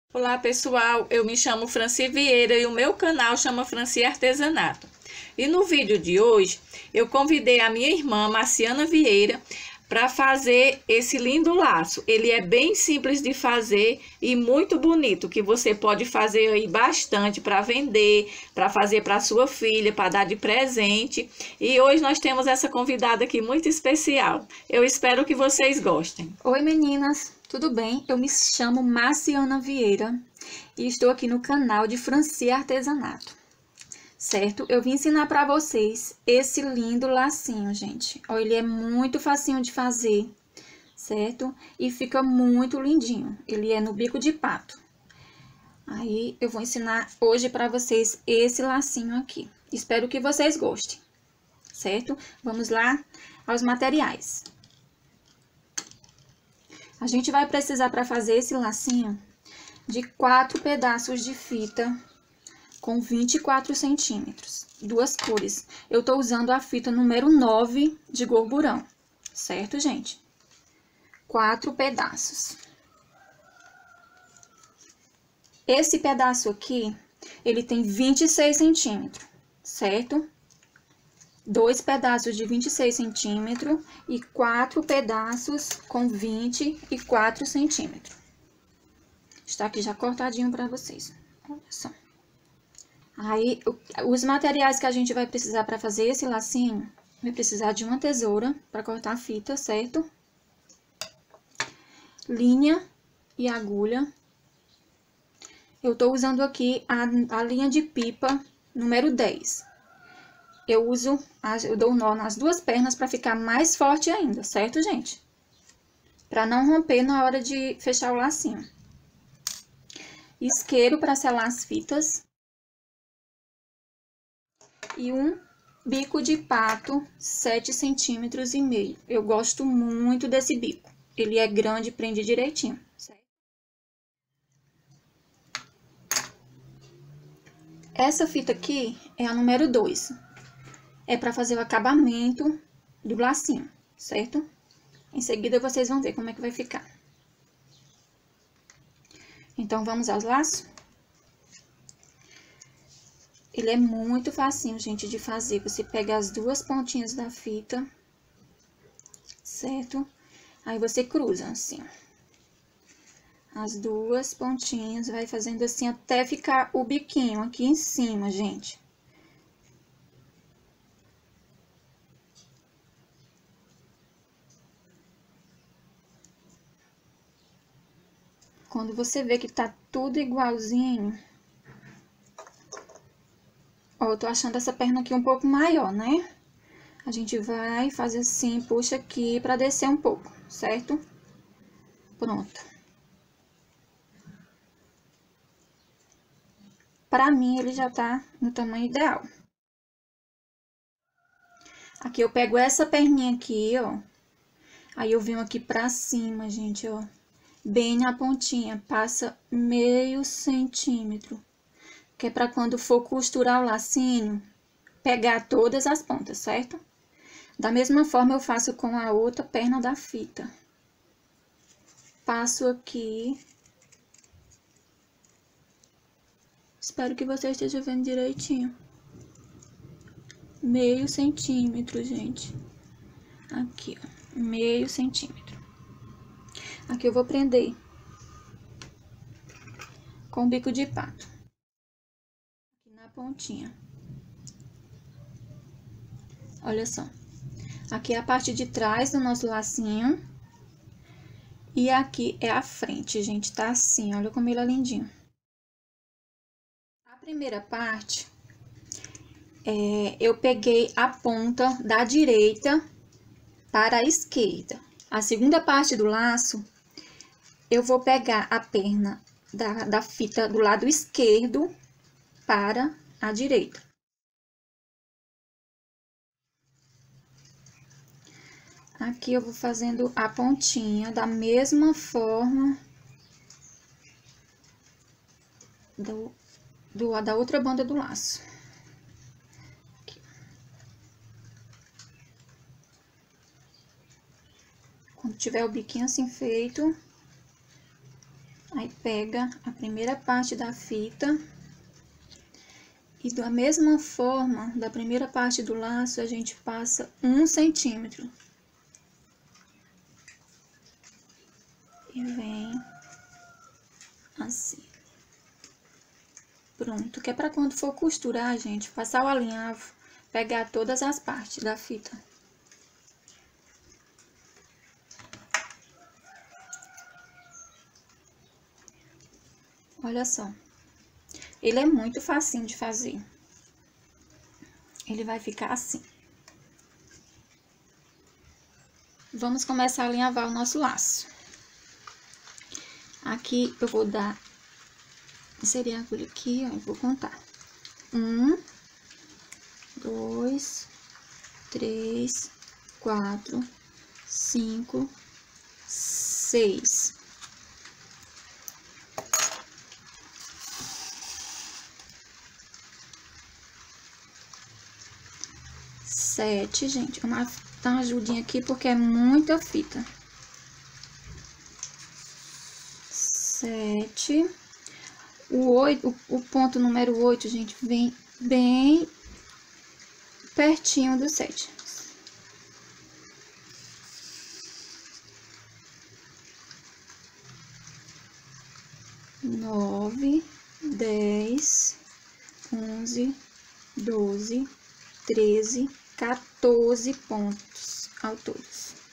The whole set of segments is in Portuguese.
Olá pessoal, eu me chamo Franci Vieira e o meu canal chama Franci Artesanato. E no vídeo de hoje eu convidei a minha irmã Marciana Vieira para fazer esse lindo laço. Ele é bem simples de fazer e muito bonito, que você pode fazer aí bastante para vender, para fazer para sua filha, para dar de presente. E hoje nós temos essa convidada aqui muito especial. Eu espero que vocês gostem. Oi meninas, tudo bem? Eu me chamo Marciana Vieira e estou aqui no canal de Franci Artesanato, certo? Eu vim ensinar para vocês esse lindo lacinho, gente. Ó, ele é muito facinho de fazer, certo? E fica muito lindinho. Ele é no bico de pato. Aí eu vou ensinar hoje para vocês esse lacinho aqui. Espero que vocês gostem, certo? Vamos lá aos materiais. A gente vai precisar, para fazer esse lacinho, de 4 pedaços de fita com 24 centímetros, duas cores. Eu tô usando a fita número 9 de gorburão, certo, gente? 4 pedaços. Esse pedaço aqui, ele tem 26 centímetros, certo? 2 pedaços de 26 centímetros e 4 pedaços com 24 centímetros. Está aqui já cortadinho para vocês. Olha só. Aí, os materiais que a gente vai precisar para fazer esse lacinho, vai precisar de uma tesoura para cortar a fita, certo? Linha e agulha. Eu tô usando aqui a linha de pipa número 10. Eu dou nó nas duas pernas para ficar mais forte ainda, certo, gente? Para não romper na hora de fechar o lacinho. Isqueiro para selar as fitas. E um bico de pato 7,5 centímetros. Eu gosto muito desse bico. Ele é grande e prende direitinho, certo? Essa fita aqui é a número 2. É para fazer o acabamento do lacinho, certo? Em seguida, vocês vão ver como é que vai ficar. Então, vamos aos laços? Ele é muito facinho, gente, de fazer. Você pega as duas pontinhas da fita, certo? Aí, você cruza assim. As duas pontinhas, vai fazendo assim até ficar o biquinho aqui em cima, gente. Quando você vê que tá tudo igualzinho... Ó, eu tô achando essa perna aqui um pouco maior, né? A gente vai fazer assim, puxa aqui pra descer um pouco, certo? Pronto. Pra mim, ele já tá no tamanho ideal. Aqui eu pego essa perninha aqui, ó. Aí eu venho aqui pra cima, gente, ó. Bem na pontinha, passa meio centímetro. Que é pra quando for costurar o lacinho, pegar todas as pontas, certo? Da mesma forma, eu faço com a outra perna da fita. Passo aqui. Espero que você esteja vendo direitinho. Meio centímetro, gente. Aqui, ó. Meio centímetro. Aqui eu vou prender com o bico de pato. Aqui na pontinha. Olha só. Aqui é a parte de trás do nosso lacinho. E aqui é a frente, gente. Tá assim, olha como ele é lindinho. A primeira parte, eu peguei a ponta da direita para a esquerda. A segunda parte do laço, eu vou pegar a perna da fita do lado esquerdo para a direita. Aqui eu vou fazendo a pontinha da mesma forma da outra banda do laço. Aqui. Quando tiver o biquinho assim feito, aí pega a primeira parte da fita e da mesma forma, da primeira parte do laço, a gente passa 1 centímetro. E vem assim. Pronto, que é para quando for costurar, gente, passar o alinhavo, pegar todas as partes da fita. Olha só. Ele é muito facinho de fazer. Ele vai ficar assim. Vamos começar a alinhavar o nosso laço. Aqui eu vou dar... Inserir a agulha aqui, ó, e vou contar. 1, 2, 3, 4, 5, 6. Sete, gente. Vou dar uma ajudinha aqui porque é muita fita. 7. O ponto número 8, gente, vem bem pertinho do 7. 9, 10, 11, 12, 13, 14 pontos ao todo.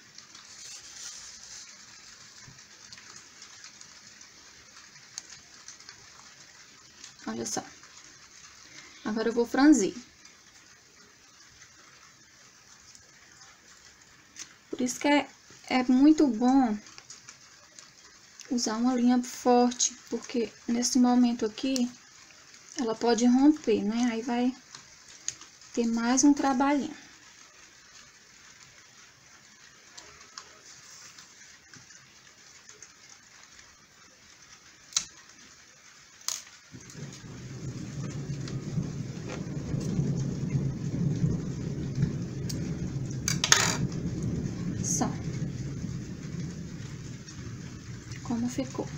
Olha só. Agora eu vou franzir. Por isso que é muito bom usar uma linha forte, porque nesse momento aqui ela pode romper, né? Aí vai ter mais um trabalhinho. Só. Como ficou.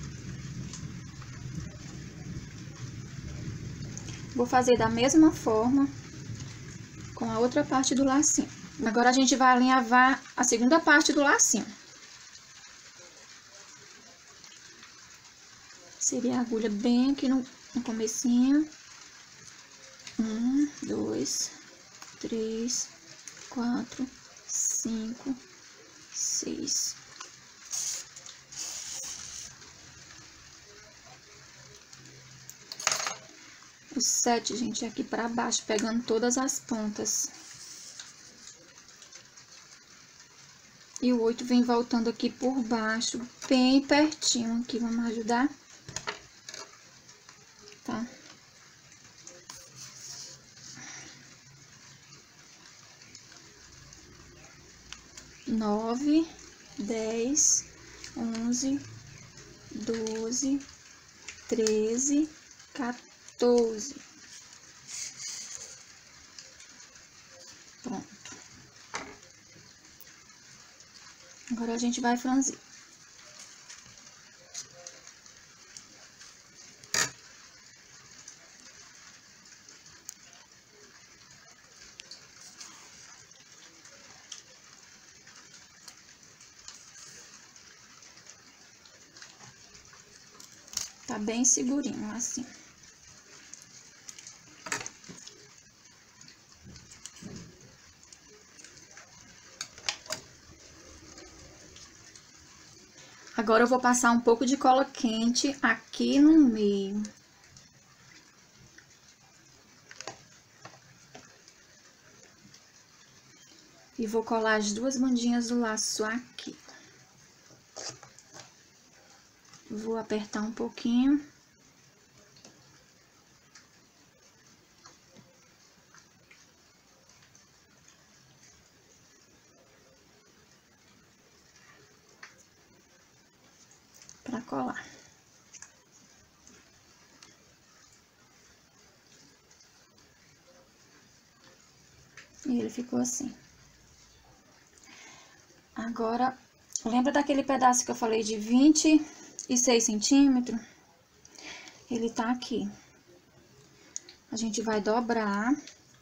Vou fazer da mesma forma com a outra parte do lacinho. Agora a gente vai alinhavar a segunda parte do lacinho. Seria a agulha bem aqui no comecinho. 1, 2, 3, 4, 5, 6. O 7, gente, é aqui pra baixo, pegando todas as pontas. E o 8 vem voltando aqui por baixo, bem pertinho aqui. Vamos ajudar? Tá? Nove, 10, 11, 12, 13, 14. Pronto. Agora a gente vai franzir. Tá bem segurinho, assim. Agora eu vou passar um pouco de cola quente aqui no meio. E vou colar as duas bandinhas do laço aqui. Vou apertar um pouquinho. Pra colar. E ele ficou assim. Agora, lembra daquele pedaço que eu falei de 20 6 centímetros, ele tá aqui. A gente vai dobrar.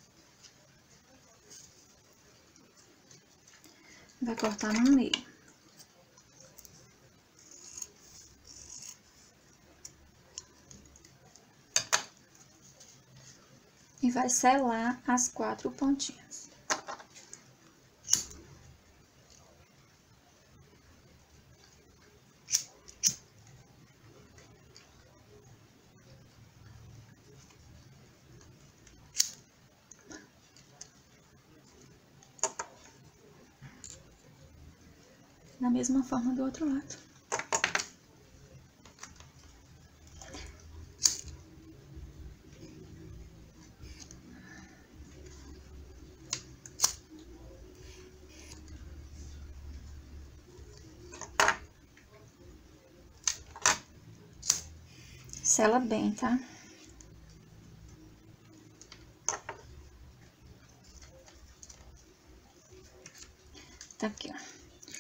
Vai cortar no meio. E vai selar as 4 pontinhas. Da mesma forma do outro lado. Sela bem, tá? Tá aqui, ó.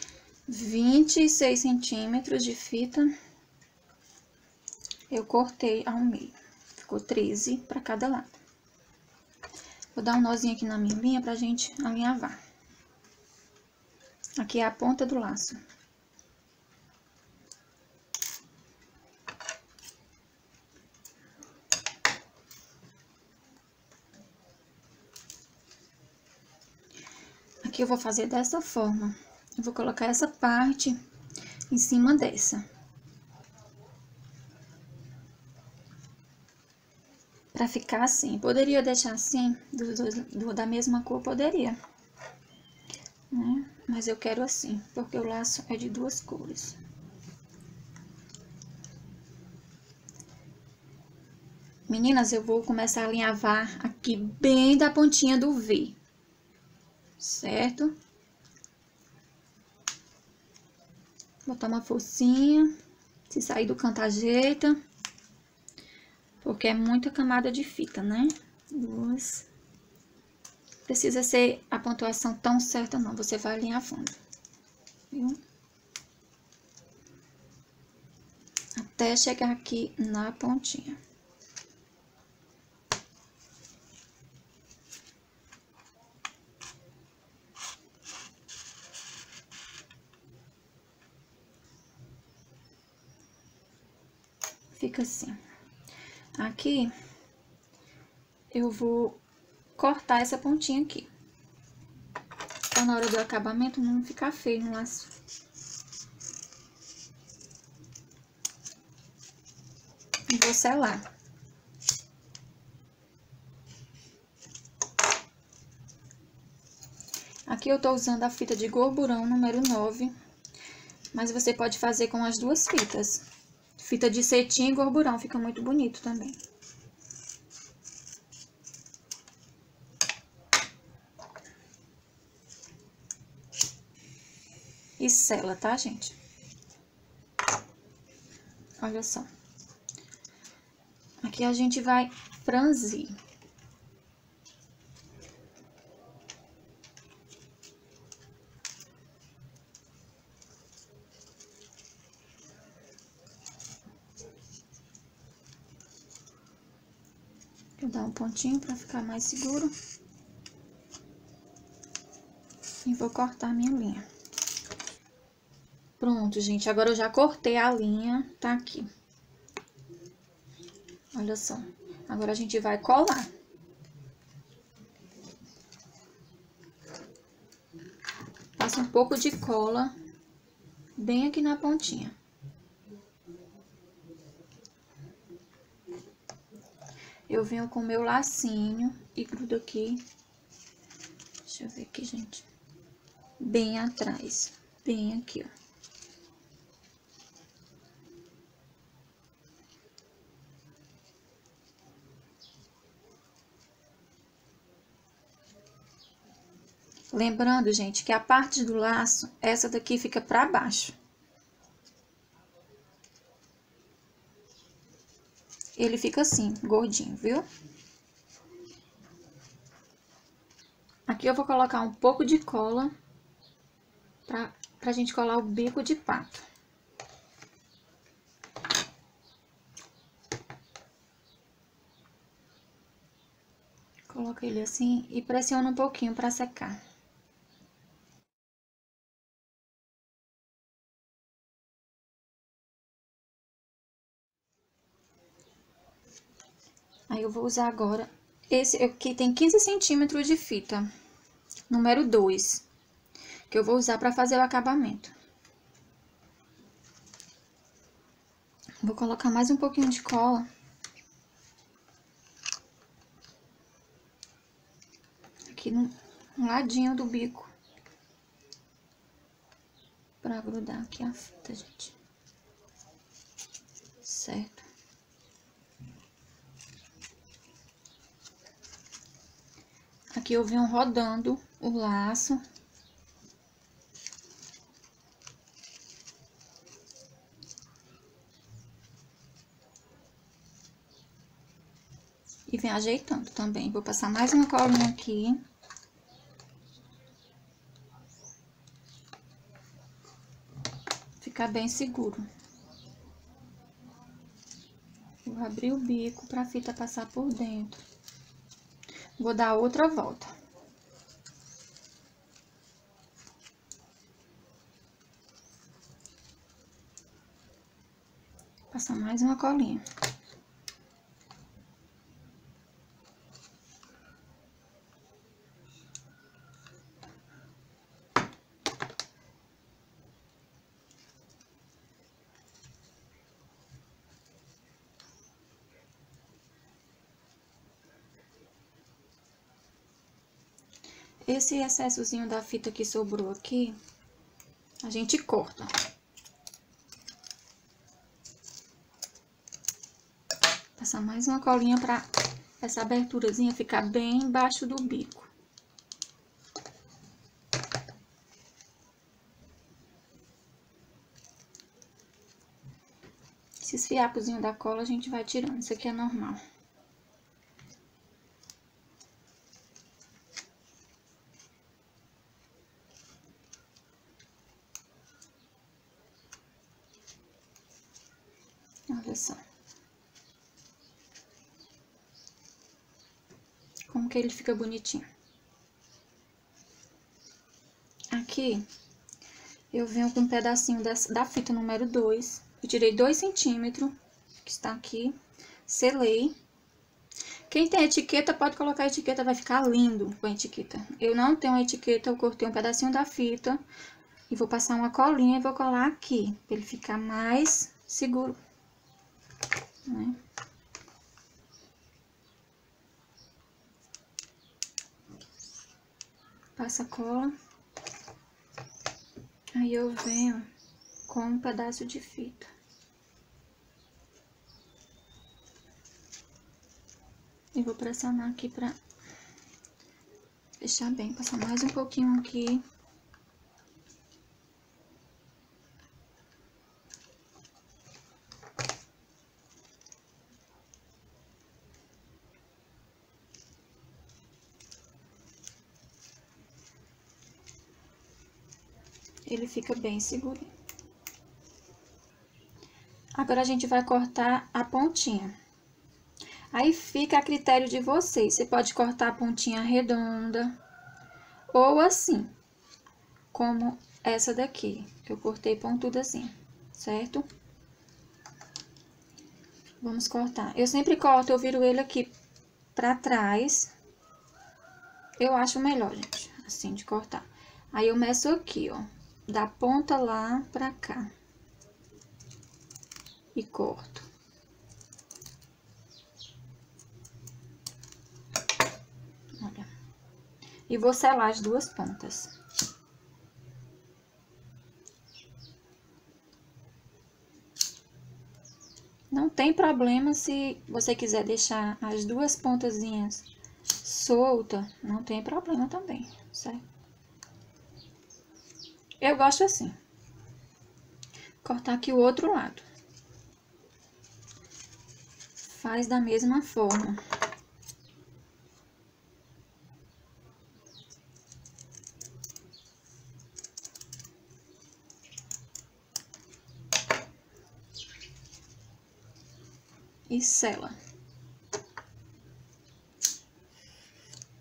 26 centímetros de fita. Eu cortei ao meio. Ficou 13 para cada lado. Vou dar um nozinho aqui na minha linha pra gente alinhavar. Aqui é a ponta do laço. Aqui eu vou fazer dessa forma. Eu vou colocar essa parte em cima dessa. Pra ficar assim. Poderia deixar assim, da mesma cor, poderia. Né? Mas eu quero assim, porque o laço é de 2 cores. Meninas, eu vou começar a alinhavar aqui bem da pontinha do V. Certo? Botar uma forcinha. Se sair do canto, ajeita. Porque é muita camada de fita, né? 2. Precisa ser a pontuação tão certa, não. Você vai alinhavando. Viu? Até chegar aqui na pontinha. Fica assim. Aqui, eu vou cortar essa pontinha aqui. Pra na hora do acabamento não ficar feio no laço. E vou selar. Aqui eu tô usando a fita de gorburão número 9. Mas você pode fazer com as 2 fitas. Fita de cetim e gorburão, fica muito bonito também. E sela, tá, gente? Olha só. Aqui a gente vai franzir. Vou dar um pontinho pra ficar mais seguro. E vou cortar a minha linha. Pronto, gente. Agora eu já cortei a linha. Tá aqui. Olha só. Agora a gente vai colar. Passa um pouco de cola bem aqui na pontinha. Eu venho com o meu lacinho e grudo aqui. Deixa eu ver aqui, gente. Bem atrás. Bem aqui, ó. Lembrando, gente, que a parte do laço, essa daqui fica pra baixo. Ele fica assim, gordinho, viu? Aqui eu vou colocar um pouco de cola pra gente colar o bico de pato. coloca ele assim e pressiona um pouquinho para secar. Aí eu vou usar agora, esse aqui tem 15 centímetros de fita, número 2, que eu vou usar para fazer o acabamento. Vou colocar mais um pouquinho de cola. Aqui no ladinho do bico. Pra grudar aqui a fita, gente. Certo. Aqui eu venho rodando o laço. E vem ajeitando também. Vou passar mais uma colinha aqui. Ficar bem seguro. Vou abrir o bico pra fita passar por dentro. Vou dar outra volta. Passar mais uma colinha. Esse excessozinho da fita que sobrou aqui, a gente corta. Passar mais uma colinha pra essa aberturazinha ficar bem embaixo do bico. Esses fiapozinhos da cola a gente vai tirando, isso aqui é normal. Olha só. Como que ele fica bonitinho. Aqui, eu venho com um pedacinho da fita número 2. Eu tirei 2 centímetros, que está aqui. Selei. Quem tem etiqueta, pode colocar a etiqueta, vai ficar lindo com a etiqueta. Eu não tenho a etiqueta, eu cortei um pedacinho da fita. E vou passar uma colinha e vou colar aqui, pra ele ficar mais seguro, né? Passa a cola. Aí eu venho com um pedaço de fita. E vou pressionar aqui pra fechar bem. Passar mais um pouquinho aqui. Ele fica bem seguro. Agora a gente vai cortar a pontinha. Aí fica a critério de vocês. Você pode cortar a pontinha redonda ou assim, como essa daqui, que eu cortei pontuda assim, certo? Vamos cortar. Eu sempre corto, eu viro ele aqui pra trás. Eu acho melhor, gente, assim de cortar. Aí eu meço aqui, ó, da ponta lá pra cá. E corto. Olha. E vou selar as duas pontas. Não tem problema se você quiser deixar as duas pontazinhas solta, não tem problema também, certo? Eu gosto assim. Cortar aqui o outro lado. Faz da mesma forma. E sela.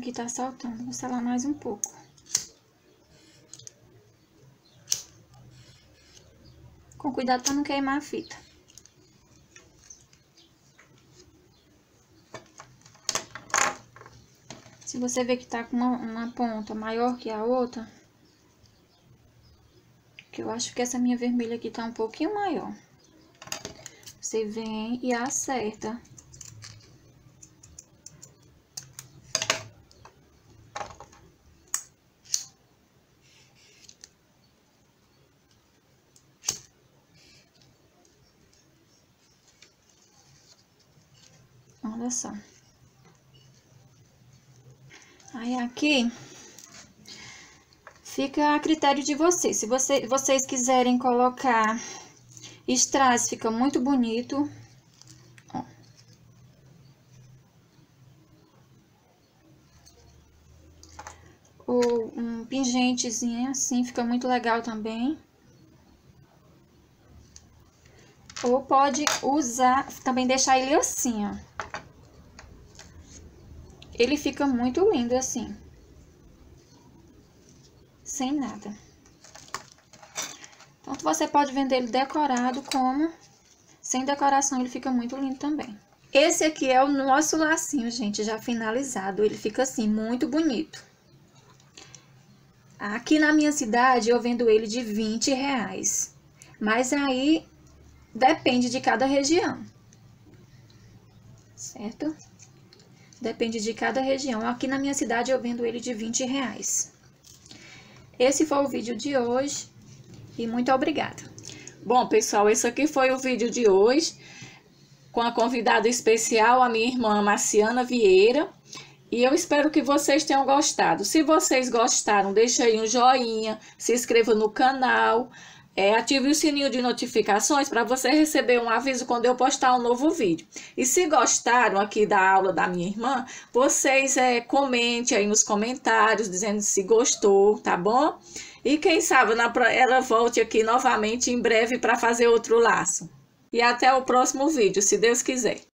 aqui tá saltando. Vou selar mais um pouco. Com cuidado para não queimar a fita. Se você ver que tá com uma ponta maior que a outra, que eu acho que essa minha vermelha aqui tá um pouquinho maior, você vem e acerta. Olha só. Aí aqui fica a critério de vocês. Se vocês quiserem colocar strass, fica muito bonito. Ó. Ou um pingentezinho assim, fica muito legal também. Ou pode usar, também deixar ele assim, ó. Ele fica muito lindo assim. Sem nada. Tanto você pode vender ele decorado, como sem decoração ele fica muito lindo também. Esse aqui é o nosso lacinho, gente, já finalizado. Ele fica assim, muito bonito. Aqui na minha cidade eu vendo ele de R$20. Mas aí depende de cada região. Certo? Depende de cada região. Aqui na minha cidade eu vendo ele de R$20. Esse foi o vídeo de hoje e muito obrigada. Bom, pessoal, esse aqui foi o vídeo de hoje com a convidada especial, a minha irmã Marciana Vieira. E eu espero que vocês tenham gostado. Se vocês gostaram, deixa aí um joinha, se inscreva no canal. Ative o sininho de notificações para você receber um aviso quando eu postar um novo vídeo. E se gostaram aqui da aula da minha irmã, vocês comente aí nos comentários dizendo se gostou, tá bom? E quem sabe ela volte aqui novamente em breve para fazer outro laço. E até o próximo vídeo, se Deus quiser.